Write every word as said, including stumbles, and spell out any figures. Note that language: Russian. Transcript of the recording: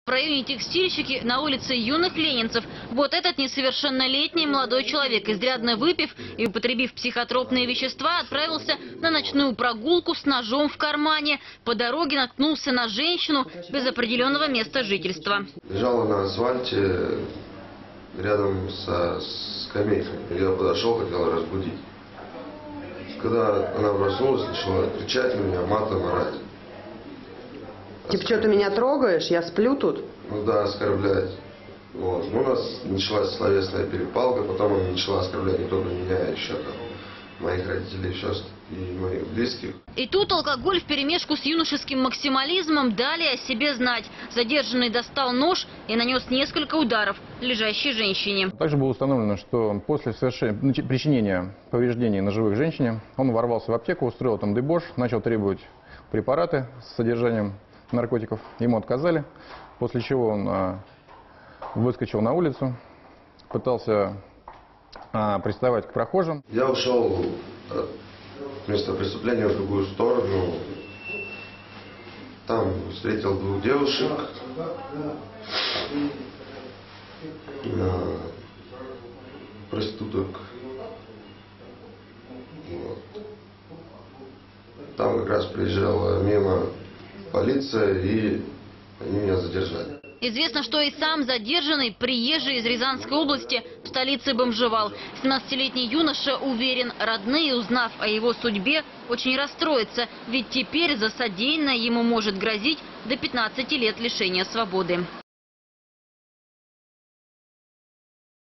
В районе Текстильщики на улице Юных Ленинцев вот этот несовершеннолетний молодой человек, изрядно выпив и употребив психотропные вещества, отправился на ночную прогулку с ножом в кармане. По дороге наткнулся на женщину без определенного места жительства. Лежала на асфальте рядом со скамейкой. Я подошел, хотел разбудить. Когда она проснулась, начала кричать на меня, матом орать. Типа, что ты меня трогаешь? Я сплю тут? Ну да, оскорблять. Вот. Ну, у нас началась словесная перепалка, потом она начала оскорблять не только меня, а еще там моих родителей, сестр и моих близких. И тут алкоголь вперемешку с юношеским максимализмом дали о себе знать. Задержанный достал нож и нанес несколько ударов лежащей женщине. Также было установлено, что после совершения, причинения повреждений ножевых женщине он ворвался в аптеку, устроил там дебош, начал требовать препараты с содержанием наркотиков. Ему отказали, после чего он а, выскочил на улицу, пытался а, приставать к прохожим. Я ушел от места преступления в другую сторону. Там встретил двух девушек. Проституток. Вот. Там как раз приезжала мимо полиция, и они меня задержали. Известно, что и сам задержанный приезжий из Рязанской области в столице бомжевал. семнадцатилетний юноша уверен, родные, узнав о его судьбе, очень расстроятся, ведь теперь за содеянное ему может грозить до пятнадцати лет лишения свободы.